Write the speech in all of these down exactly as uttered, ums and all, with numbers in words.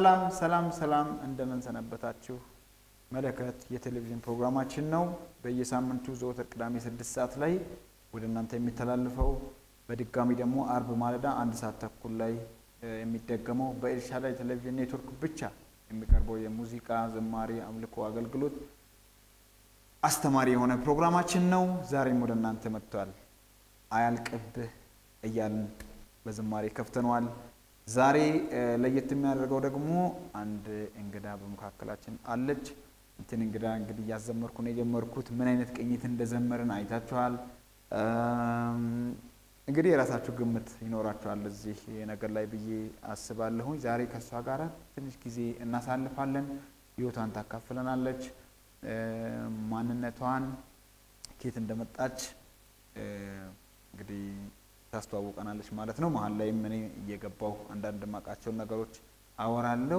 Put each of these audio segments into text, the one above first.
ሰላም ሰላም ሰላም እንደምን ሰነበታችሁ መለከት የቴሌቪዥን ፕሮግራማችን ነው በየሳምንቱ ዘወትር ቅዳሜ ስድስት ሰዓት ላይ ወደ እናንተ የሚተላለፈው በድጋሚ ደግሞ አርብ ማለዳ አንድ ሰዓት ተኩል ላይ የሚደገመው በኤልሻዳይ ቴሌቪዥን ኔትወርክ ብቻ የሚቀርበው የሙዚቃ ዝማሬ አምልኮ አገልግሎት አስተማሪ የሆነ ፕሮግራማችን ነው ዛሬም ወደ እናንተ መጥቷል አያልቅብህ እያልን በዝማሬ ከፍተነዋል ዛሬ ለየት የሚያደርገው ደግሞ አንድ እንግዳ በመካከላችን አለች እንትን እንግዳ እንግዲህ ያዘመርኩ ነው የጀመርኩት ምን አይነት ቅኝት እንደዘመርን አይታችኋል እንግዲህ የራሳችሁ ግምት ይኖራችኋል እዚህ ነገር ላይ ብዬ አስባለሁ ዛሬ ከሷ ጋር ትንሽ ጊዜ እናሳልፋለን ህይወቷን ታካፍለናለች ማንነቷን ከየት እንደመጣች እንግዲህ ታስተዋውቀናለች ማለት ነው መሃል ላይ ምን እየገባው አንዳንድ ማቃቸው ነገሮች አወራለሁ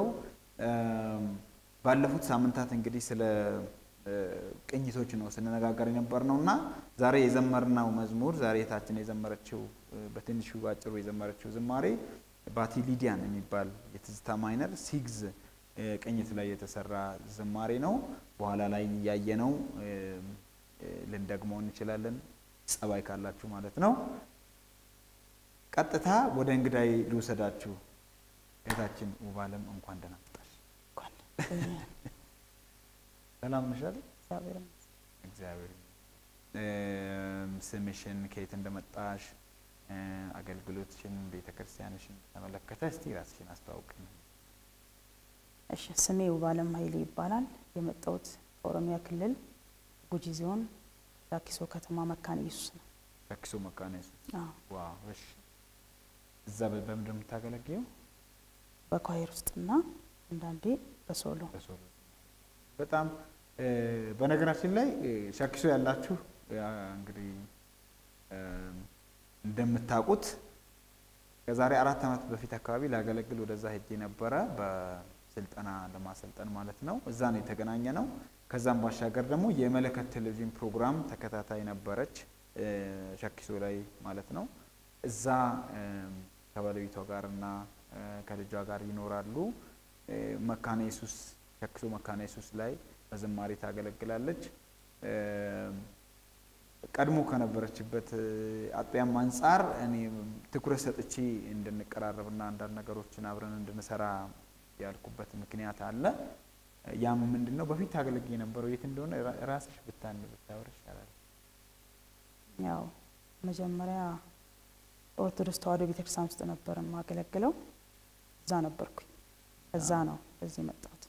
ባለፉት ሳምንታት እንግዲህ ስለ ቅኝቶች ነው ስንነጋገር የነበርነውና ዛሬ የዘመርናው መዝሙር ዛሬ ታችን የዘመረችው በትንሹ ባጭሩ የዘመረችው ዝማሬ ባቲ ሊዲያን የሚባል የትዝታ ማይነር ሲግዝ ቅኝት ላይ የተሰራ ዝማሬ ነው በኋላ ላይ ያየነው ልንደግመው እንችላለን ጸባይ ካላችሁ ማለት ነው ቀጥታ ወደ እንግዳይ ልውሰዳችሁ እታችን ውባለም እንኳን ደህና መጣሽ እንኳን ሰላም ነሽ እግዚአብሔር እግዚአብሔር ስምሽን ከየት እንደመጣሽ አገልግሎትሽን ቤተክርስቲያንሽን ተመለከተ እስቲ ራስሽን አስተዋውቂኝ እሺ ስሜ ውባለም ኃይሌ ይባላል የመጣሁት ኦሮሚያ ክልል ጉጂ ዞን ዳኪሶ ከተማ መካነ ኢየሱስ ነው ዳኪሶ መካነ ኢየሱስ አዎ ዋው እሺ እዛ በመምደም የምታገለግየው በኳየር ውስጥና አንዳንዴ በሶሎ በሶሎ በጣም በነገራችን ላይ ሻኪሶ ያላችሁ እንግዲህ እንደምታውቁት ከዛሬ አራት አመት በፊት አካባቢ ላገለግል ወደዛ ሄጄ ነበር በስልጠና ለማሰልጠን ማለት ነው እዛ ነው የተገናኘነው ከዛም ባሻገር ደግሞ የመለከት ቴሌቪዥን ፕሮግራም ተከታታይ ነበረች ሻኪሶ ላይ ማለት ነው እዛ ከባለቤቷ ጋርና ከልጇ ጋር ይኖራሉ መካነ ኢየሱስ ሻኪሶ መካነ ኢየሱስ ላይ በዝማሬ ታገለግላለች ቀድሞ ከነበረችበት አጥያም አንፃር እኔ ትኩረት ሰጥቼ እንድንቀራረብና አንዳንድ ነገሮችን አብረን እንድንሰራ ያልኩበት ምክንያት አለ ያም ምንድነው በፊት ታገለግል የነበረው የት እንደሆነ ራስሽ ብታን ብታወር ይችላል ያው መጀመሪያ ኦርቶዶክስ ተዋህዶ ቤተክርስቲያን ውስጥ ነበር ማገለግለው እዛ ነበርኩኝ እዛ ነው እዚህ መጣሁት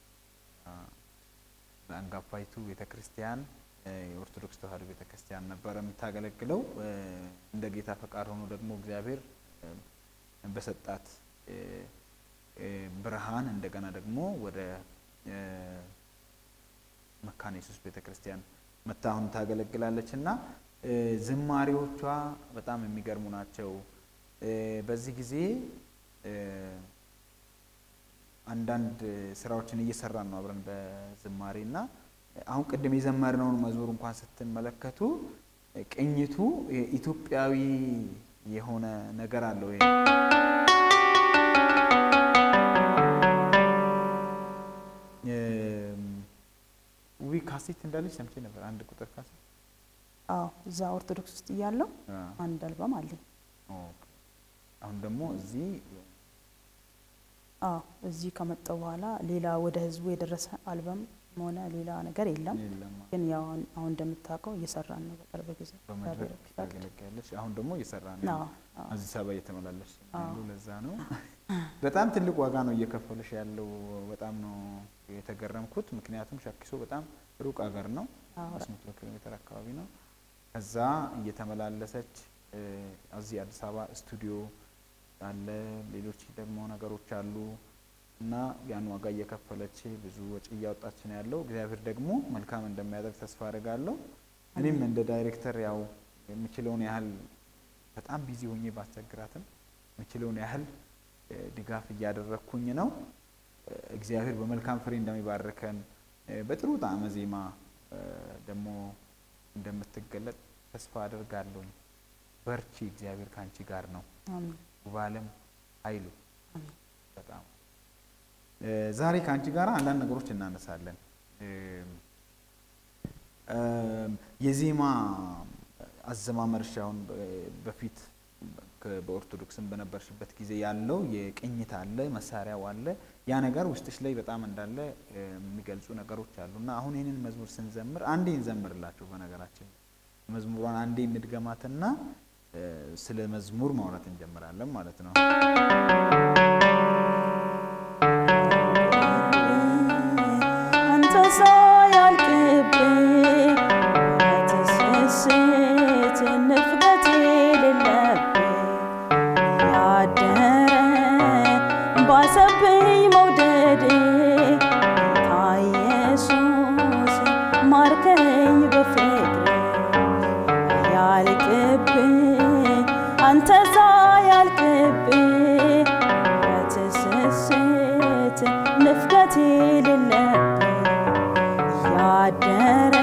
አንጋፋይቱ ቤተክርስቲያን የኦርቶዶክስ ተዋህዶ ቤተክርስቲያን ነበር የምታገለግለው እንደ ጌታ ፈቃድ ሆኖ ደግሞ እግዚአብሔር በሰጣት ብርሃን እንደገና ደግሞ ወደ መካነ ኢየሱስ ቤተክርስቲያን መታሁን ታገለግላለችና ዝማሬዎቿ በጣም የሚገርሙ ናቸው በዚህ ጊዜ አንዳንድ ስራዎችን እየሰራን ነው አብረን በዝማሬና አሁን ቀደም የዘመርነውን መዝሙር እንኳን ስትመለከቱ ቅኝቱ ኢትዮጵያዊ የሆነ ነገር አለው ይሄ ዊ ካሴት እንዳለች ሰምቼ ነበር አንድ ቁጥር ካሴት አዎ እዛ ኦርቶዶክስ ውስጥ ያለው አንድ አልበም አለኝ ኦኬ አሁን ደግሞ እዚህ አዎ እዚህ ከመጣው በኋላ ሌላ ወደ ህዝቡ የደረሰ አልበም ሆነ ሌላ ነገር የለም ግን ያው አሁን እንደምታውቀው እየሰራን ነው በቅርብ ጊዜ ታገለግላለች አሁን ደግሞ እየሰራን ነው እዚህ ሰባ እየተመላለሽ ነው ለዛ ነው በጣም ትልቅ ዋጋ ነው እየከፈለሽ ያለው በጣም ነው የተገረምኩት ምክንያቱም ሻኪሶ በጣም ሩቅ ሀገር ነው አምስት መቶ ኪሎ ሜትር አካባቢ ነው ከዛ እየተመላለሰች እዚህ አዲስ አበባ ስቱዲዮ አለ ሌሎች ደግሞ ነገሮች አሉ እና ያን ዋጋ እየከፈለች ብዙ ወጪ ያወጣች ነው ያለው እግዚአብሔር ደግሞ መልካም እንደሚያደርግ ተስፋ አደርጋለሁ እኔም እንደ ዳይሬክተር ያው የምችለውን ያህል በጣም ቢዚ ሆኜ ባስቸግራትም የምችለውን ያህል ድጋፍ እያደረኩኝ ነው እግዚአብሔር በመልካም ፍሬ እንደሚባርከን በጥሩ ጣዕመ ዜማ ደግሞ እንደምትገለጥ ተስፋ አደርጋለሁ በርቺ እግዚአብሔር ካንቺ ጋር ነው አሜን ውባለም ኃይሉ በጣም ዛሬ ካንቺ ጋር አንዳንድ ነገሮች እናነሳለን። የዜማ አዘማመርሽ አሁን በፊት በኦርቶዶክስም በነበርሽበት ጊዜ ያለው የቅኝት አለ መሳሪያው አለ ያ ነገር ውስጥሽ ላይ በጣም እንዳለ የሚገልጹ ነገሮች አሉና አሁን ይሄንን መዝሙር ስንዘምር አንዴ እንዘምርላችሁ በነገራችን መዝሙሯን አንዴ እንድገማትና ስለ መዝሙር ማውራት እንጀምራለን ማለት ነው። አንተ ሳያልቅብኝ ተሰስት ንፍገቴ ልለብኝ ያደረ ባሰብኝ መውደድ ኢየሱስ ማርከኝ በፍቅር ያልቅብኝ አንተ ሳያልቅብኝ ተሰስት ንፍገቴ ልለብኝ ያደረ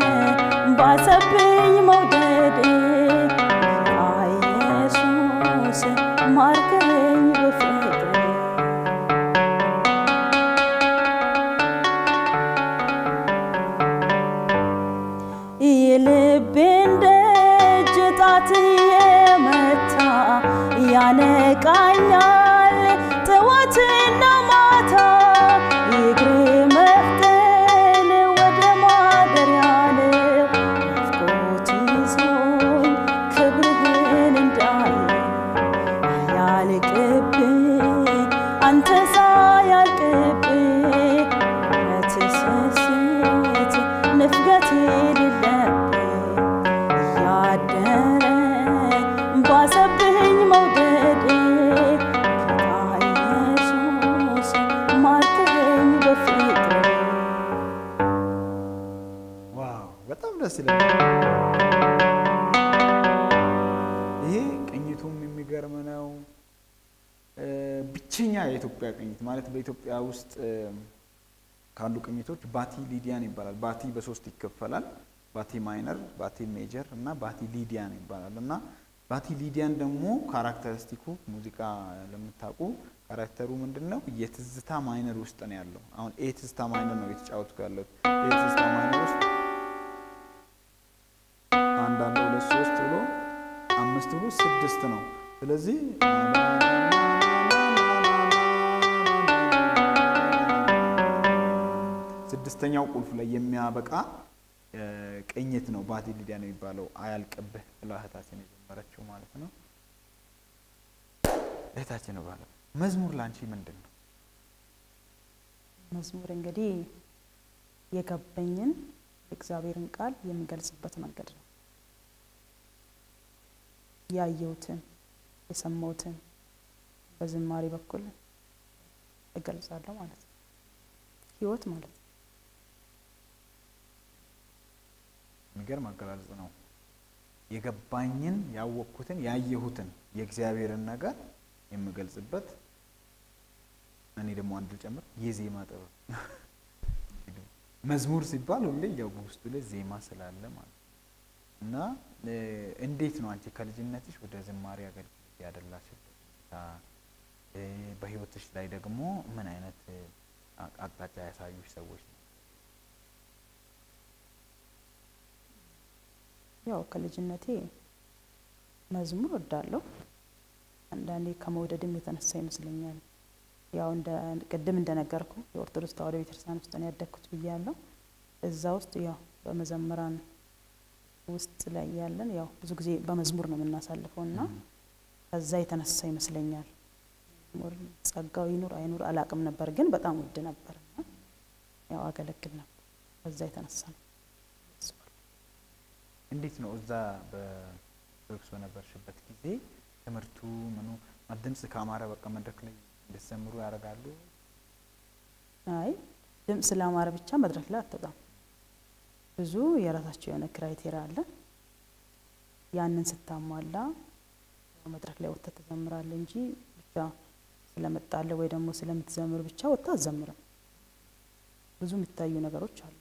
ባሰብኝ መውደድ ኢየሱስ ማርከኝ በፍቅር የልቤን ደጅ ጣት የመታ ያነቃኛል ጠዋትና ማታ እግሬ መፍጠን ወደ ማደሪያ ነው ናፍቆት ይዞኝ ክብርህን እንዳይ ያልቅብኝ አንተ ሳያልቅብኝ በትስስት ንፍገቴ ልለብኝ ያደረ ባሰብኝ መውደድ ኢየሱስ ማርከኝ በፍቅር። ዋው በጣም ደስ ይላል። ይሄ ቅኝቱም የሚገርም ነው። ብቸኛ የኢትዮጵያ ቅኝት ማለት በኢትዮጵያ ውስጥ ካሉ ቅኝቶች ባቲ ሊዲያን ይባላል። ባቲ በሶስት ይከፈላል። ባቲ ማይነር፣ ባቲ ሜጀር እና ባቲ ሊዲያን ይባላል እና ባቲ ሊዲያን ደግሞ ካራክተሪስቲኩ ሙዚቃ ለምታውቁ ካራክተሩ ምንድነው? የትዝታ ማይነር ውስጥ ነው ያለው። አሁን ኤ ትዝታ ማይነር ነው የተጫወትኩ ያለው። ኤ ትዝታ ማይነር ውስጥ አንድ አንድ ሁለት ሶስት ብሎ አምስት ብሎ ስድስት ነው። ስለዚህ ስድስተኛው ቁልፍ ላይ የሚያበቃ ቅኝት ነው ባቲ ሊዲያ ነው የሚባለው። አያልቅብህ ብላ እህታችን የጀመረችው ማለት ነው። እህታችን ባለ መዝሙር ላንቺ ምንድነው? መዝሙር እንግዲህ የገባኝን እግዚአብሔርን ቃል የሚገልጽበት መንገድ ነው። ያየሁትን የሰማሁትን በዝማሬ በኩል እገልጻለሁ ማለት ነው። ህይወት ማለት ነው። የሚገርም አገላለጽ ነው። የገባኝን ያወቅኩትን ያየሁትን የእግዚአብሔርን ነገር የምገልጽበት እኔ ደግሞ አንድ ልጨምር የዜማ ጥበብ መዝሙር ሲባል ሁሌ ያው ውስጡ ላይ ዜማ ስላለ ማለት እና እንዴት ነው አንቺ ከልጅነትሽ ወደ ዝማሬ አገልግሎት ያደላሽበት በህይወትሽ ላይ ደግሞ ምን አይነት አቅጣጫ ያሳዩሽ ሰዎች ነው? ያው ከልጅነቴ መዝሙር ወዳለሁ። አንዳንዴ ከመውደድም የተነሳ ይመስለኛል ያው እንደ ቅድም እንደነገርኩ የኦርቶዶክስ ተዋሕዶ ቤተክርስቲያን ውስጥ ነው ያደግኩት ብያለሁ። እዛ ውስጥ ያው በመዘምራን ውስጥ ላይ ያለን ያው ብዙ ጊዜ በመዝሙር ነው የምናሳልፈውና ከዛ የተነሳ ይመስለኛል መዝሙር ጸጋው ይኑር አይኑር አላቅም ነበር፣ ግን በጣም ውድ ነበርና ያው አገለግል ነበር። ከዛ የተነሳ ነው። እንዴት ነው እዛ በኦርቶዶክስ በነበርሽበት ጊዜ ትምህርቱ ምኑ ድምጽ ካማረ በቃ መድረክ ላይ እንድትዘምሩ ያደርጋሉ? አይ ድምጽ ስላማረ ብቻ መድረክ ላይ አትወጣም። ብዙ የራሳቸው የሆነ ክራይቴሪያ አለ። ያንን ስታሟላ መድረክ ላይ ወጥተህ ትዘምራለህ እንጂ ብቻ ስለመጣለህ ወይ ደግሞ ስለምትዘምር ብቻ ወጥተህ አትዘምርም። ብዙ የሚታዩ ነገሮች አሉ።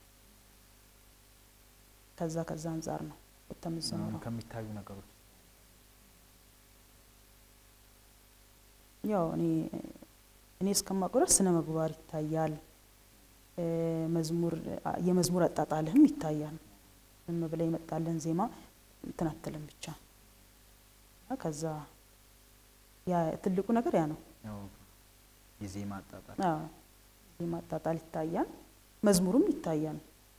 ከዛ ከዛ አንፃር ነው ወጥተህ የምትዘምረው። ከሚታዩ ነገሮች ያው እኔ እኔ እስከማውቀው ድረስ ስነ ምግባር ይታያል። መዝሙር የመዝሙር አጣጣልህም ይታያል። ዝም ብለህ የመጣልን ዜማ እንትን አትልም ብቻ። ከዛ ያ ትልቁ ነገር ያ ነው። የዜማ አጣጣል አዎ ዜማ አጣጣል ይታያል፣ መዝሙሩም ይታያል።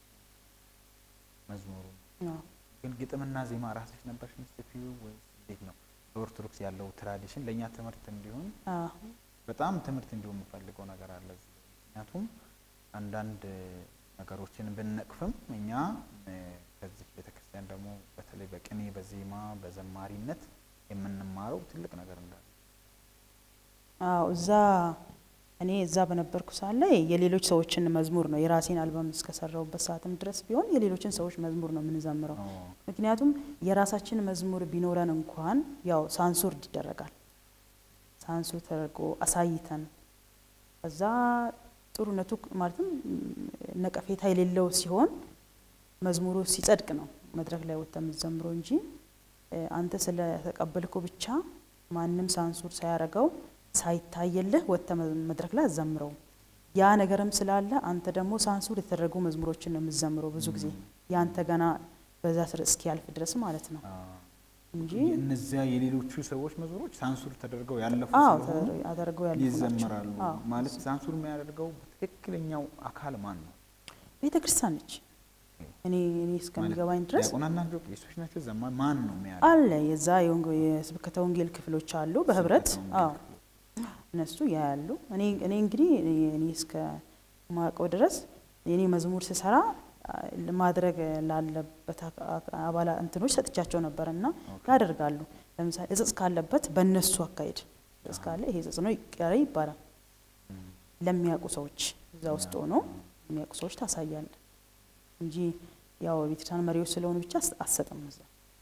መዝሙሩ አዎ ግን ግጥምና ዜማ ራስሽ ነበርሽ የምትጽፊው ወይስ እንዴት ነው? በኦርቶዶክስ ያለው ትራዲሽን ለኛ ትምህርት እንዲሆን አዎ በጣም ትምህርት እንዲሆን የምፈልገው ነገር አለ። ምክንያቱም አንዳንድ ነገሮችን ብንነቅፍም እኛ ከዚህ ቤተክርስቲያን ደግሞ በተለይ በቅኔ በዜማ በዘማሪነት የምንማረው ትልቅ ነገር እንዳለ። አዎ እዛ እኔ እዛ በነበርኩ ሳለ የሌሎች ሰዎችን መዝሙር ነው የራሴን አልበም እስከሰራውበት ሰዓትም ድረስ ቢሆን የሌሎችን ሰዎች መዝሙር ነው የምንዘምረው። ምክንያቱም የራሳችን መዝሙር ቢኖረን እንኳን ያው ሳንሱር ይደረጋል። ሳንሱር ተደርጎ አሳይተን ከዛ ጥሩነቱ ማለትም ነቀፌታ የሌለው ሲሆን መዝሙሩ ሲጸድቅ ነው መድረክ ላይ ወጥተህ የምትዘምረው እንጂ አንተ ስለተቀበልከው ብቻ ማንም ሳንሱር ሳያረጋው ሳይታየልህ ወጥተህ መድረክ ላይ አዘምረው። ያ ነገርም ስላለ አንተ ደግሞ ሳንሱር የተደረጉ መዝሙሮችን ነው የምትዘምረው ብዙ ጊዜ ያንተ ገና በዛ ስር እስኪያልፍ ድረስ ማለት ነው እንጂ እነዚያ የሌሎቹ ሰዎች መዝሙሮች ሳንሱር ተደርገው ያለፉ ስለሆነ አደረገው ያለፉ ይዘምራሉ ማለት ሳንሱር የሚያደርገው ትክክለኛው አካል ማን ነው? ቤተክርስቲያን ነች። እኔ እኔ እስከሚገባኝ ድረስ ያቆናና ጆክ ኢየሱስ ናቸው ዘማን ማን ነው የሚያደርገው? አለ የዛ የስብከተ ወንጌል ክፍሎች አሉ በህብረት አዎ እነሱ ያያሉ። እኔ እኔ እንግዲህ እኔ እስከ ማቀው ድረስ የኔ መዝሙር ሲሰራ ለማድረግ ላለበት አባላ እንትኖች ሰጥቻቸው ነበርና ያደርጋሉ። ለምሳሌ እጽጽ ካለበት በእነሱ አካሄድ እጽጽ ካለ ይሄ እጽጽ ነው ይቀር ይባላል። ለሚያውቁ ሰዎች እዛ ውስጥ ሆኖ የሚያውቁ ሰዎች ታሳያለ እንጂ ያው ቤተክርስቲያን መሪዎች ስለሆኑ ብቻ አሰጥም እዛ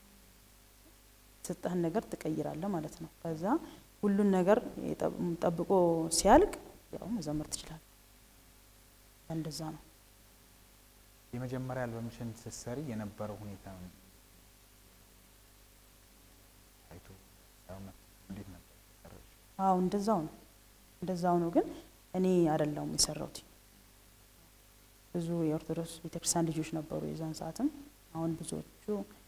ሰጠህን ነገር ትቀይራለህ ማለት ነው። ከዛ ሁሉን ነገር ጠብቆ ሲያልቅ ያው መዘመር ትችላለህ። እንደዛ ነው። የመጀመሪያ አልበምሽን ስትሰሪ የነበረው ሁኔታ አይቶ ሳውና እንዴት ነበር? አዎ እንደዛው ነው እንደዛው ነው። ግን እኔ አይደለም የሰራሁት ብዙ የኦርቶዶክስ ቤተክርስቲያን ልጆች ነበሩ የዛን ሰዓትም። አሁን ብዙዎቹ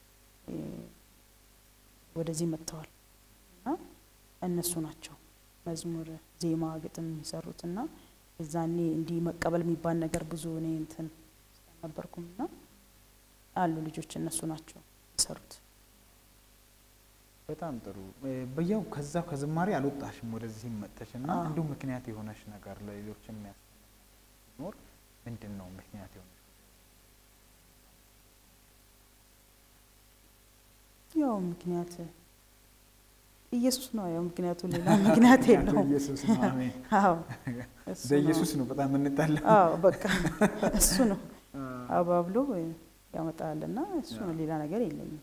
ወደዚህ መጥተዋል እና እነሱ ናቸው መዝሙር ዜማ ግጥም የሚሰሩትና እዛኔ እንዲህ መቀበል የሚባል ነገር ብዙ እኔ እንትን ነበርኩምና አሉ ልጆች እነሱ ናቸው የሰሩት። በጣም ጥሩ። በያው ከዛ ከዝማሬ አልወጣሽም ወደዚህ መጥተሽና እንዴ ምክንያት የሆነሽ ነገር ለሌሎችም ያስተምር ምንድነው ምክንያት የሆነሽ? ያው ምክንያት ኢየሱስ ነው። ያው ምክንያቱ ሌላ ምክንያት የለውም። ኢየሱስ ነው። አሜን። አዎ በኢየሱስ ነው በጣም እንጣላ። አዎ በቃ እሱ ነው አባብሎ ያመጣልና እሱ ነው ሌላ ነገር የለኝም።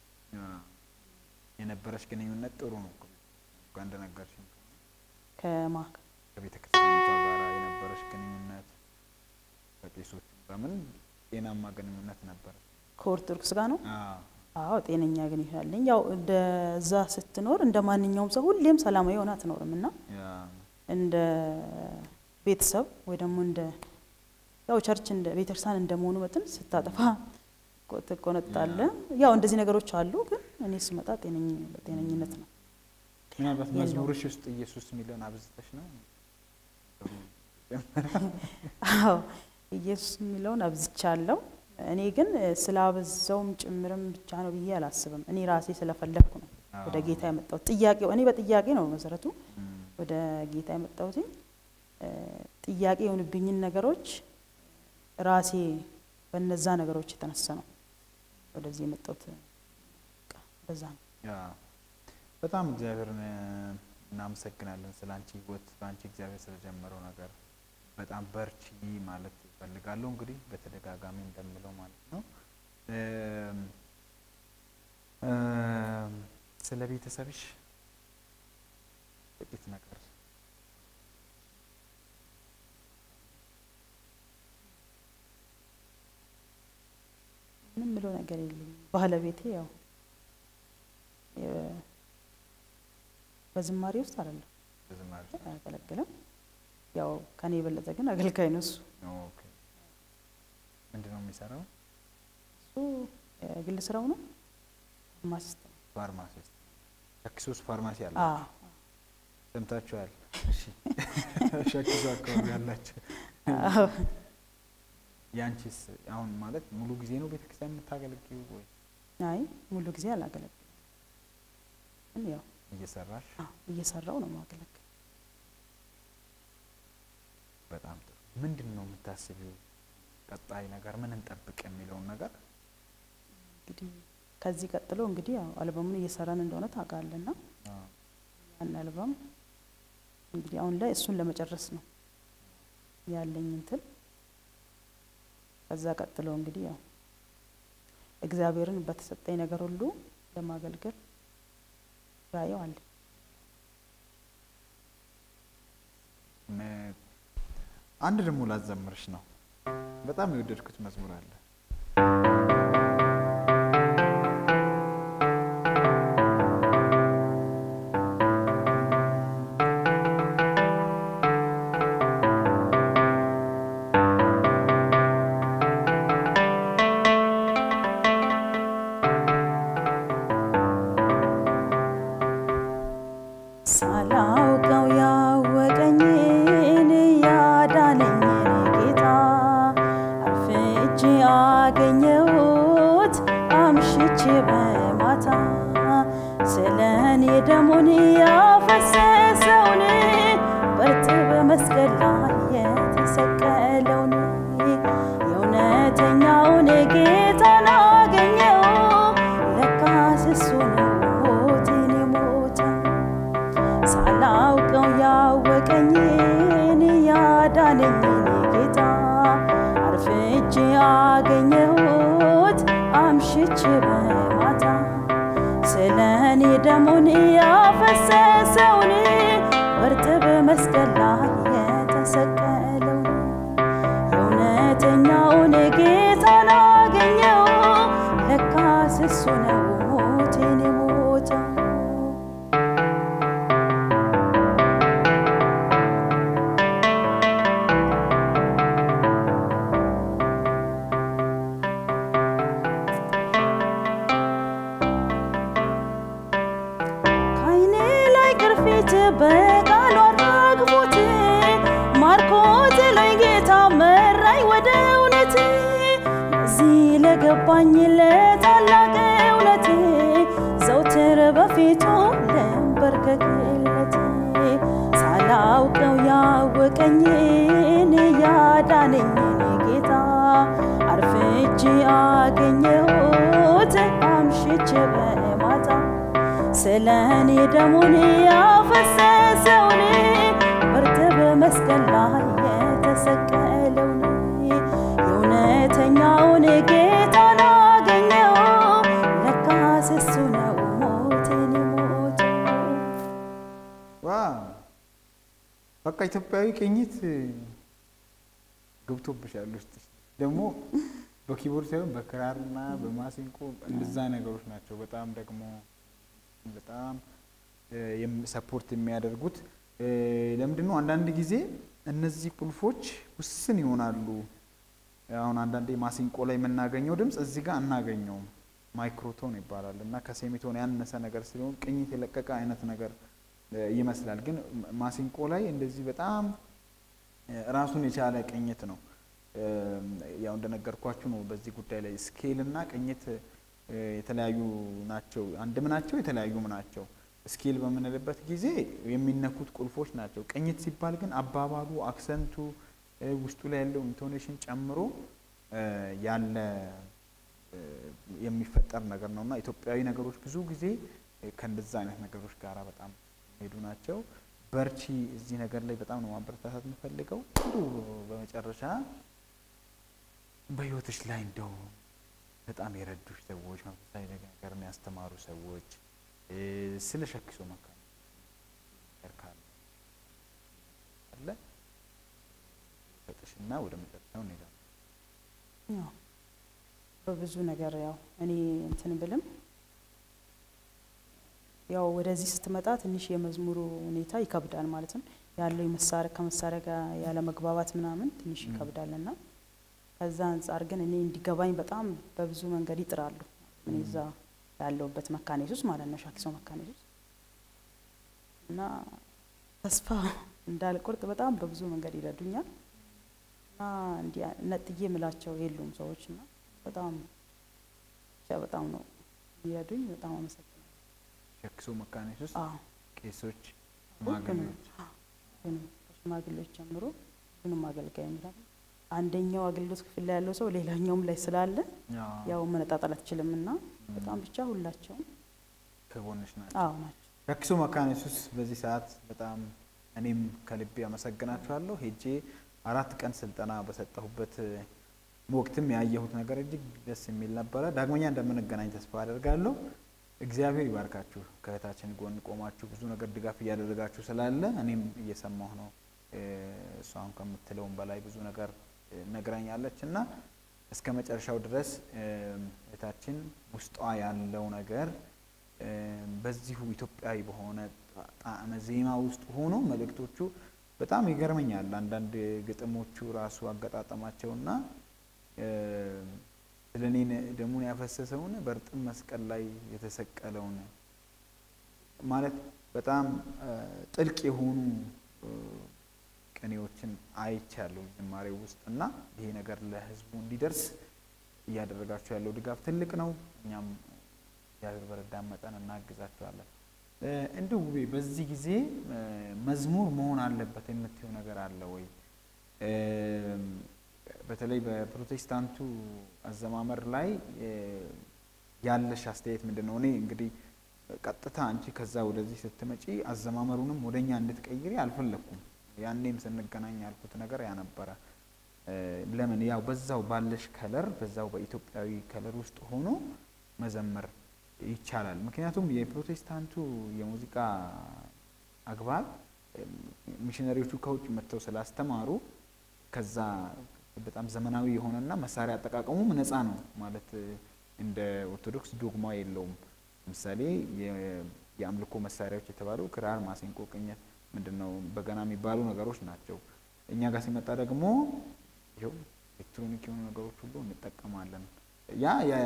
የነበረሽ ግንኙነት ጥሩ ነው እኮ እንደነገርሽኝ ከማክ ከቤተክርስቲያኑ ጋር የነበረሽ ግንኙነት ከቄሶች በምን ጤናማ ግንኙነት ነበር? ከኦርቶዶክስ ጋር ነው? አዎ አዎ ጤነኛ ግን ይላልኝ። ያው እንደዛ ስትኖር እንደማንኛውም ሰው ሁሌም ሰላማዊ ሆና አትኖርምና እንደ ቤተሰብ ወይ ደግሞ እንደ ያው ቸርች እንደ ቤተክርስቲያን እንደመሆኑ መጠን ስታጠፋ ተቆነጣለ። ያው እንደዚህ ነገሮች አሉ። ግን እኔ ስመጣ ጤነኛ በጤነኝነት ነው። ምናልባት መዝሙርሽ ውስጥ ኢየሱስ ሚሊዮን አብዝተሽ ነው? አዎ ኢየሱስ ሚሊዮን አብዝቻለሁ። እኔ ግን ስላበዛውም ጭምርም ብቻ ነው ብዬ አላስብም። እኔ ራሴ ስለፈለኩ ነው ወደ ጌታ የመጣሁት። ጥያቄው እኔ በጥያቄ ነው መሰረቱ ወደ ጌታ የመጣሁት። ጥያቄ የሆኑብኝን ነገሮች ራሴ በነዛ ነገሮች የተነሳ ነው ወደዚህ የመጣሁት። በቃ በዛ ነው። ያ በጣም እግዚአብሔርን እናመሰግናለን ስላንቺ ህይወት ባንቺ እግዚአብሔር ስለጀመረው ነገር በጣም በርቺ ማለት ፈልጋለሁ። እንግዲህ በተደጋጋሚ እንደምለው ማለት ነው ስለ ቤተሰብሽ ጥቂት ነገር ምንም ምለው ነገር የለም። ባለቤቴ ያው በዝማሬ ውስጥ አይደለም በዝማሬ አያገለግልም። ያው ከኔ የበለጠ ግን አገልጋይ ነው እሱ። ኦኬ ምንድነው የሚሰራው? እሱ የግል ስራው ነው ፋርማሲስት ነው። ፋርማሲስት ሻኪሶስ ፋርማሲ አለ። አዎ ሰምታችኋል? እሺ ሻኪሶ አካባቢ ያላችሁ ያንቺስ አሁን ማለት ሙሉ ጊዜ ነው ቤተክርስቲያን የምታገለግዪው ወይ? አይ ሙሉ ጊዜ አላገለግልም። ግን ያው እየሰራሽ? አዎ እየሰራው ነው ማገለግል። በጣም ጥሩ። ምንድነው የምታስቢው ቀጣይ ነገር ምን እንጠብቅ የሚለው ነገር? እንግዲህ ከዚህ ቀጥሎ እንግዲህ ያው አልበሙን እየሰራን እንደሆነ ታውቃለና አዎ ያን አልበም እንግዲህ አሁን ላይ እሱን ለመጨረስ ነው ያለኝ እንትን። ከዛ ቀጥሎ እንግዲህ ያው እግዚአብሔርን በተሰጠኝ ነገር ሁሉ ለማገልገል ራዕይ አለ። አንድ ደግሞ ላዘምርሽ ነው። በጣም የወደድኩት መዝሙር አለ። ሳላውቀው ያወቀኝን ያዳነኝን ጌታ አርፍጄ አገኘሁት አምሽቼ በማታ ስለኔ ደሙን ያፈሰሰውን በእርጥብ መስቀል ላይ የተሰቀለውን የእውነተኛውን ጌታን አገኘሁ ለካስ እሱ ነው ሞቴን የሞተው። ሳላውቀው ያወቀኝን ያዳነኝን ጌታ አርፍጄ አገኘሁት አምሽቼ በማታ ስለኔ ደሙን ያፈሰሰውን በእርጥብ መስቀል ላይ የተሰቀለውን የእውነተኛውን ጌታን አገኘሁ ለካስ እሱ ነው ሞቴን የሞተው። በቃሉ አራግፎት ማርኮት ላይ ጌታ መራኝ ወደ እውነት እዚህ ለገባኝ ለታላቅ እውነት ዘውትር በፊቱ ልንበርከክለት። ሳላውቀው ያወቀኝን ያዳነኝን ጌታ አርፍጄ አገኘሁት አምሽቼ በማታ ስለኔ ደሙን ያፈሰሰውን በእርጥብ መስቀል ላይ የተሰቀለውን የእውነተኛውን ጌታን አገኘሁ ለካስ እሱ ነው ሞቴን የሞተው። ዋው በቃ ኢትዮጵያዊ ቅኝት ገብቶብሻል ውስጥሽ። ደግሞ በኪቦርድ ሳይሆን በክራርና በማሲንቆ እንደዛ ነገሮች ናቸው በጣም ደግሞ በጣም ሰፖርት የሚያደርጉት። ለምንድነው አንዳንድ ጊዜ እነዚህ ቁልፎች ውስን ይሆናሉ። አሁን አንዳንዴ ማሲንቆ ላይ የምናገኘው ድምጽ እዚህ ጋር አናገኘውም። ማይክሮቶን ይባላል እና ከሴሚቶን ያነሰ ነገር ስለሆነ ቅኝት የለቀቀ አይነት ነገር ይመስላል። ግን ማሲንቆ ላይ እንደዚህ በጣም ራሱን የቻለ ቅኝት ነው። ያው እንደነገርኳችሁ ነው በዚህ ጉዳይ ላይ ስኬል እና ቅኝት የተለያዩ ናቸው። አንድም ናቸው የተለያዩም ናቸው። ስኬል በምንልበት ጊዜ የሚነኩት ቁልፎች ናቸው። ቅኝት ሲባል ግን አባባሉ አክሰንቱ ውስጡ ላይ ያለው ኢንቶኔሽን ጨምሮ ያለ የሚፈጠር ነገር ነውና ኢትዮጵያዊ ነገሮች ብዙ ጊዜ ከእንደዛ አይነት ነገሮች ጋራ በጣም ሄዱ ናቸው። በርቺ እዚህ ነገር ላይ በጣም ነው ማበረታታት የምፈልገው። በመጨረሻ በህይወትሽ ላይ እንደው በጣም የረዱሽ ሰዎች መንፈሳዊ ነገርን ያስተማሩ ሰዎች ስለ ሻኪሶ መካነ ካለ አለ ተጥሽና ወደ መጨረሻው እንሄዳለን። ያው በብዙ ነገር ያው እኔ እንትን ብልም ያው ወደዚህ ስትመጣ ትንሽ የመዝሙሩ ሁኔታ ይከብዳል ማለት ነው። ያለው የመሳሪያ ከመሳሪያ ጋር ያለ መግባባት ምናምን ትንሽ ይከብዳልና ከዛ አንፃር ግን እኔ እንዲገባኝ በጣም በብዙ መንገድ ይጥራሉ እኔ እዛ ያለውበት መካነ ኢየሱስ ማለት ነው ሻኪሶ መካነ ኢየሱስ እና ተስፋ እንዳልቆርጥ በጣም በብዙ መንገድ ይረዱኛል እና እንዲያ ነጥዬ ምላቸው የሉም ሰዎችና በጣም በጣም ነው ይረዱኝ በጣም አመሰግናለሁ ሻኪሶ መካነ ኢየሱስ አዎ ቄሶች ማገለሎች ግን ማገለሎች ጀምሮ ምንም አገልጋይ ምናምን አንደኛው አገልግሎት ክፍል ላይ ያለው ሰው ሌላኛውም ላይ ስላለ ያው መነጣጣል አትችልምና በጣም ብቻ ሁላቸውም ከጎንሽ ናቸው አዎ ናቸው ሻኪሶ መካነ ኢየሱስ በዚህ ሰዓት በጣም እኔም ከልቤ አመሰግናችኋለሁ ሄጄ አራት ቀን ስልጠና በሰጠሁበት ወቅትም ያየሁት ነገር እጅግ ደስ የሚል ነበር ዳግመኛ እንደምንገናኝ ተስፋ አደርጋለሁ እግዚአብሔር ይባርካችሁ ከእህታችን ጎን ቆማችሁ ብዙ ነገር ድጋፍ እያደረጋችሁ ስላለ እኔም እየሰማሁ ነው እሷን ከምትለውም በላይ ብዙ ነገር ነግራኛለችና እስከ መጨረሻው ድረስ እህታችን ውስጧ ያለው ነገር በዚሁ ኢትዮጵያዊ በሆነ ጣዕመ ዜማ ውስጥ ሆኖ መልእክቶቹ በጣም ይገርመኛል አንዳንድ ግጥሞቹ ራሱ አገጣጣማቸውና ስለኔ ደሙን ያፈሰሰውን በርጥብ መስቀል ላይ የተሰቀለውን ማለት በጣም ጥልቅ የሆኑ ቅኔዎችን አይቻለሁ ዝማሬው ውስጥና ይሄ ነገር ለህዝቡ እንዲደርስ እያደረጋችሁ ያለው ድጋፍ ትልቅ ነው እኛም ያገር በረዳም መጠን እናግዛችኋለን እንደው በዚህ ጊዜ መዝሙር መሆን አለበት የምትየው ነገር አለ ወይ በተለይ በፕሮቴስታንቱ አዘማመር ላይ ያለሽ አስተያየት ምንድነው እኔ እንግዲህ ቀጥታ አንቺ ከዛ ወደዚህ ስትመጪ አዘማመሩንም ወደኛ እንድትቀይሪ አልፈለኩም ያኔም ስንገናኝ ያልኩት ነገር ያ ነበር ለምን ያው በዛው ባለሽ ከለር በዛው በኢትዮጵያዊ ከለር ውስጥ ሆኖ መዘመር ይቻላል ምክንያቱም የፕሮቴስታንቱ የሙዚቃ አግባብ ሚሽነሪዎቹ ከውጭ መጥተው ስላስተማሩ ከዛ በጣም ዘመናዊ የሆነና መሳሪያ አጠቃቀሙ ነፃ ነው ማለት እንደ ኦርቶዶክስ ዶግማ የለውም ለምሳሌ የአምልኮ መሳሪያዎች የተባሉ ክራር ማሲንቆ ቅኝት ምንድነው በገና የሚባሉ ነገሮች ናቸው እኛ ጋር ሲመጣ ደግሞ ይሄው ኤሌክትሮኒክ የሆኑ ነገሮች ሁሉ እንጠቀማለን ያ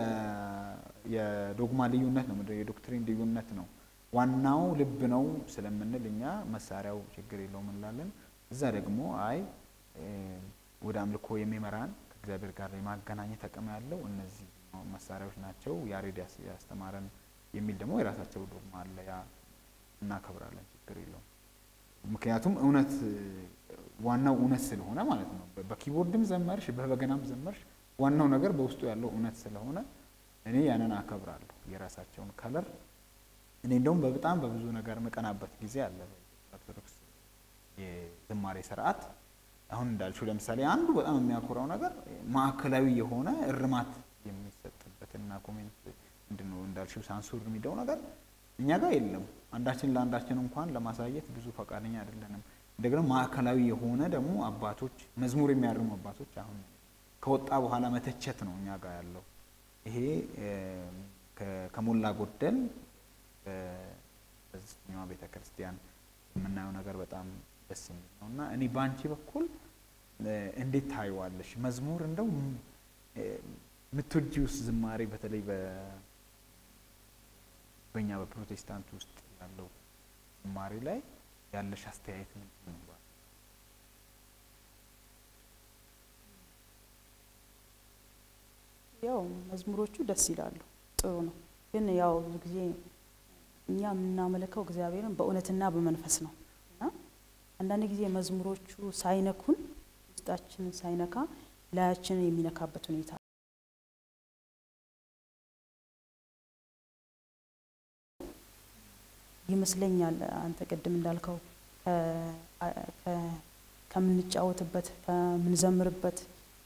የዶግማ ልዩነት ነው ምንድነው የዶክትሪን ልዩነት ነው ዋናው ልብ ነው ስለምንል እኛ መሳሪያው ችግር የለውም እንላለን እዛ ደግሞ አይ ወደ አምልኮ የሚመራን ከእግዚአብሔር ጋር የማገናኘት አቅም ያለው እነዚህ መሳሪያዎች ናቸው ያሬድ ያስተማረን የሚል ደግሞ የራሳቸው ዶግማ አለ ያ እናከብራለን ችግር የለውም ምክንያቱም እውነት ዋናው እውነት ስለሆነ ማለት ነው በኪቦርድም ዘመርሽ በበገናም ዘመርሽ ዋናው ነገር በውስጡ ያለው እውነት ስለሆነ እኔ ያንን አከብራለሁ የራሳቸውን ከለር እኔ እንደውም በጣም በብዙ ነገር መቀናበት ጊዜ አለ ኦርቶዶክስ የዝማሬ ስርዓት አሁን እንዳልሽው ለምሳሌ አንዱ በጣም የሚያኮራው ነገር ማዕከላዊ የሆነ እርማት የሚሰጥበትና ኮሜንት ምንድነው እንዳልሽው ሳንሱር የሚደው ነገር እኛ ጋር የለም አንዳችን ለአንዳችን እንኳን ለማሳየት ብዙ ፈቃደኛ አይደለንም እንደገና ማዕከላዊ የሆነ ደግሞ አባቶች መዝሙር የሚያርሙ አባቶች አሁን ከወጣ በኋላ መተቸት ነው እኛ ጋር ያለው ይሄ ከሞላ ጎደል በዚህኛው ቤተክርስቲያን የምናየው ነገር በጣም ደስ የሚል ነውና እኔ ባንቺ በኩል እንዴት ታይዋለሽ መዝሙር እንደው ምትወጂውስ ዝማሬ በተለይ በ በእኛ በፕሮቴስታንት ውስጥ ያለው ዝማሬ ላይ ያለሽ አስተያየት ምንድን ነው ያው መዝሙሮቹ ደስ ይላሉ ጥሩ ነው ግን ያው ብዙ ጊዜ እኛ የምናመልከው እግዚአብሔርን በእውነትና በመንፈስ ነው እና አንዳንድ ጊዜ መዝሙሮቹ ሳይነኩን ውስጣችንን ሳይነካ ላያችንን የሚነካበት ሁኔታ ይመስለኛል አንተ ቀደም እንዳልከው ከምንጫወትበት ከምንዘምርበት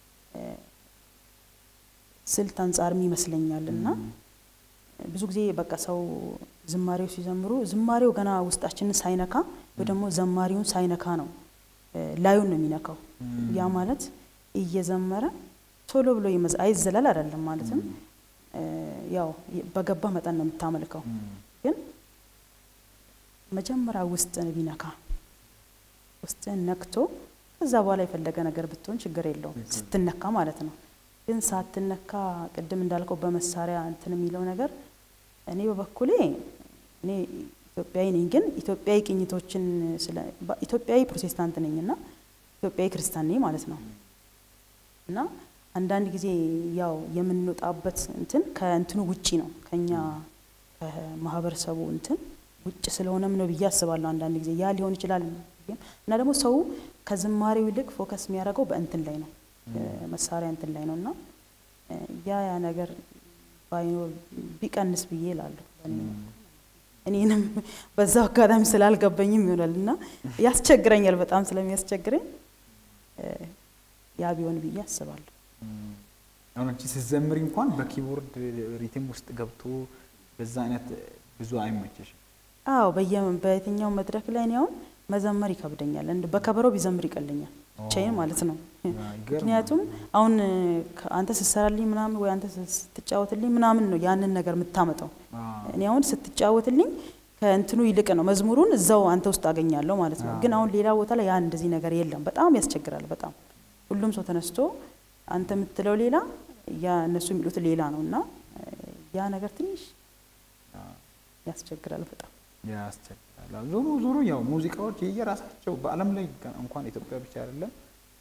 ስልት አንፃርም ይመስለኛልና ብዙ ጊዜ በቃ ሰው ዝማሬው ሲዘምሩ ዝማሬው ገና ውስጣችንን ሳይነካ ወይ ደግሞ ዘማሪውን ሳይነካ ነው ላዩን ነው የሚነካው ያ ማለት እየዘመረ ቶሎ ብሎ ይመዝ አይዘላል አይደለም ማለትም ያው በገባ መጠን ነው የምታመልከው ግን መጀመሪያ ውስጥን ቢነካ ውስጥን ነክቶ ከዛ በኋላ የፈለገ ነገር ብትሆን ችግር የለውም ስትነካ ማለት ነው። ግን ሳትነካ ቅድም እንዳልከው በመሳሪያ እንትን የሚለው ነገር እኔ በበኩሌ እኔ ኢትዮጵያዊ ነኝ ግን ኢትዮጵያዊ ቅኝቶችን ስለ ኢትዮጵያዊ ፕሮቴስታንት ነኝና ኢትዮጵያዊ ክርስቲያን ነኝ ማለት ነው። እና አንዳንድ ጊዜ ያው የምንወጣበት እንትን ከእንትኑ ውጪ ነው ከኛ ከማህበረሰቡ እንትን ውጭ ስለሆነም ነው ብዬ አስባለሁ። አንዳንድ ጊዜ ያ ሊሆን ይችላል እና ደግሞ ሰው ከዝማሬው ይልቅ ፎከስ የሚያደርገው በእንትን ላይ ነው መሳሪያ እንትን ላይ ነውና ያ ያ ነገር ባይኖር ቢቀንስ ብዬ እላለሁ። እኔንም በዛው አጋጣሚ ስላልገባኝም ይሆናልና ያስቸግረኛል በጣም ስለሚያስቸግረኝ ያ ቢሆን ብዬ አስባለሁ። አሁን አንቺ ስትዘምሪ እንኳን በኪቦርድ ሪትም ውስጥ ገብቶ በዛ አይነት ብዙ አይመችሽ? አዎ በየትኛው መድረክ ላይ ነው መዘመር ይከብደኛል። እንደ በከበሮ ቢዘምር ይቀልኛል ብቻዬን ማለት ነው። ምክንያቱም አሁን አንተ ስትሰራልኝ ምናምን ወይ አንተ ስትጫወትልኝ ምናምን ነው ያንን ነገር የምታመጣው። እኔ አሁን ስትጫወትልኝ ከእንትኑ ይልቅ ነው መዝሙሩን እዛው አንተ ውስጥ አገኛለሁ ማለት ነው። ግን አሁን ሌላ ቦታ ላይ ያ እንደዚህ ነገር የለም። በጣም ያስቸግራል። በጣም ሁሉም ሰው ተነስቶ አንተ የምትለው ሌላ ያ እነሱ የሚሉት ሌላ ነውና ያ ነገር ትንሽ ያስቸግራል በጣም ያስቸግራል። ዞሮ ዞሮ ያው ሙዚቃዎች የየራሳቸው በአለም ላይ እንኳን ኢትዮጵያ ብቻ አይደለም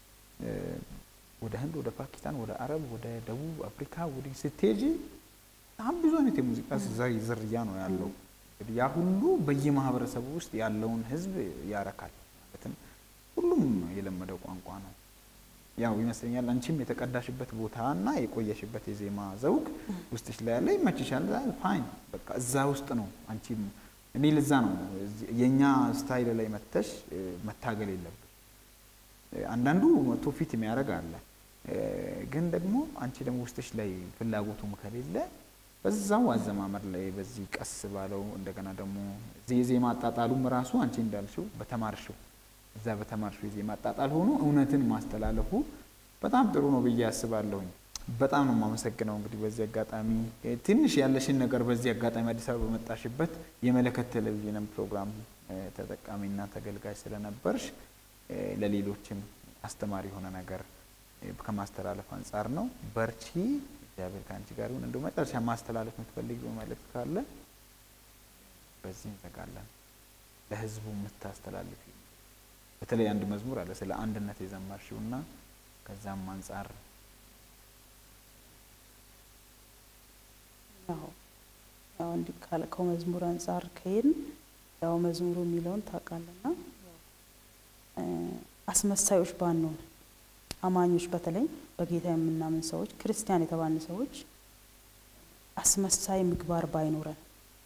ወደ ህንድ ወደ ፓኪስታን ወደ አረብ ወደ ደቡብ አፍሪካ ወደ ስትሄጂ በጣም ብዙ አይነት የሙዚቃ ዝርያ ነው ያለው። እንግዲህ ያ ሁሉ በየማህበረሰቡ ውስጥ ያለውን ህዝብ ያረካል ማለትም ሁሉም የለመደው ቋንቋ ነው። ያው ይመስለኛል አንቺም የተቀዳሽበት ቦታና የቆየሽበት የዜማ ዘውግ ውስጥሽ ላይ ያለ ይመችሻል። ፋይን በቃ እዛ ውስጥ ነው አንቺም እኔ ለዛ ነው የኛ ስታይል ላይ መተሽ መታገል የለብሽ። አንዳንዱ መቶ ፊት የሚያረጋ አለ ግን ደግሞ አንቺ ደግሞ ውስጥሽ ላይ ፍላጎቱም ከሌለ በዛው አዘማመር ላይ በዚህ ቀስ ባለው እንደገና ደግሞ የዜማ አጣጣሉም ራሱ አንቺ እንዳልሽው በተማርሽው እዛ በተማርሽው የዜማ አጣጣል ሆኖ እውነትን ማስተላለፉ በጣም ጥሩ ነው ብዬ አስባለሁኝ። በጣም ነው የማመሰግነው። እንግዲህ በዚህ አጋጣሚ ትንሽ ያለሽን ነገር በዚህ አጋጣሚ አዲስ አበባ በመጣሽበት የመለከት ቴሌቪዥን ፕሮግራም ተጠቃሚና ተገልጋይ ስለነበርሽ ለሌሎችም አስተማሪ የሆነ ነገር ከማስተላለፍ አንፃር ነው። በርቺ፣ እግዚአብሔር ካንቺ ጋር ይሁን። እንደው መጨረሻ ማስተላለፍ የምትፈልጊው መልእክት ካለ በዚህ እንዘጋለን። ለህዝቡ የምታስተላልፊ በተለይ አንድ መዝሙር አለ ስለ አንድነት የዘመርሽውና ከዛም አንፃር ያው ያው እንዲ ካልከው መዝሙር አንፃር ከሄድን ያው መዝሙሩ የሚለውን ታውቃለና አስመሳዮች ባንሆን አማኞች በተለይ በጌታ የምናምን ሰዎች ክርስቲያን የተባልን ሰዎች አስመሳይ ምግባር ባይኖረን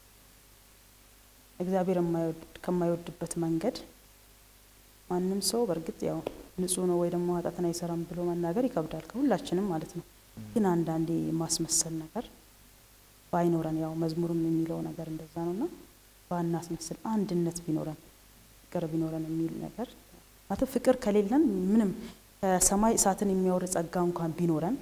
እግዚአብሔር ከማይወድበት መንገድ ማንንም ሰው በርግጥ ያው ንጹህ ነው ወይ ደግሞ ኃጢአትን አይሰራም ብሎ መናገር ይከብዳል ከሁላችንም ማለት ነው። ግን አንዳንዴ ማስመሰል ነገር ባይኖረን ያው መዝሙሩም የሚለው ነገር እንደዛ ነውና ባናስመስል አንድነት ቢኖረን ፍቅር ቢኖረን የሚል ነገር ማለት ፍቅር ከሌለን ምንም ከሰማይ እሳትን የሚያወርድ ጸጋ እንኳን ቢኖረን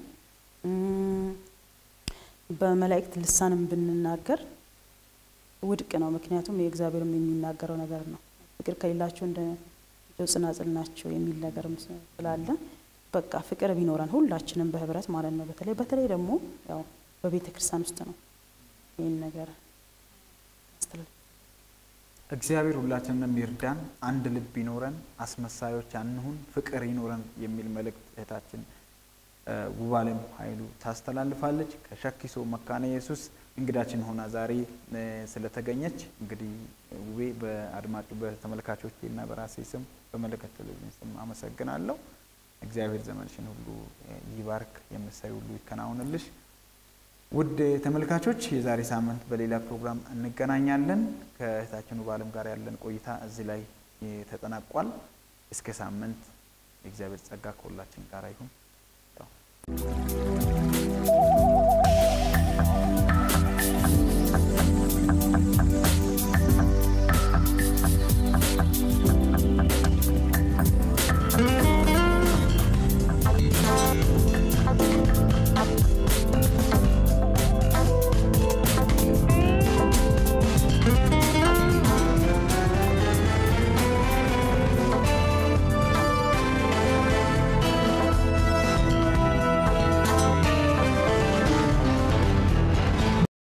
በመላእክት ልሳንም ብንናገር ውድቅ ነው። ምክንያቱም የእግዚአብሔርም የሚናገረው ነገር ነው። ፍቅር ከሌላችሁ እንደ ጽናጽል ናቸው የሚል ነገር ስላለ በቃ ፍቅር ቢኖረን ሁላችንም በህብረት ማለት ነው። በተለይ በተለይ ደግሞ ያው በቤተ ክርስቲያን ውስጥ ነው ይሄን ነገር አስተላልፍ እግዚአብሔር ሁላችንንም ይርዳን። አንድ ልብ ይኖረን፣ አስመሳዮች አንሁን፣ ፍቅር ይኖረን የሚል መልእክት እህታችን ውባለም ኃይሉ ታስተላልፋለች። ከሸኪሶ መካነ ኢየሱስ እንግዳችን ሆና ዛሬ ስለተገኘች እንግዲህ ውቤ በአድማጭ በተመልካቾችና በራሴ ስም በመለከት ቴሌቪዥን ስም አመሰግናለሁ። እግዚአብሔር ዘመንሽን ሁሉ ይባርክ፣ የምሳይ ሁሉ ይከናወንልሽ። ውድ ተመልካቾች የዛሬ ሳምንት በሌላ ፕሮግራም እንገናኛለን። ከእህታችን ውባለም ጋር ያለን ቆይታ እዚህ ላይ ተጠናቋል። እስከ ሳምንት የእግዚአብሔር ጸጋ ከሁላችን ጋር ይሁን።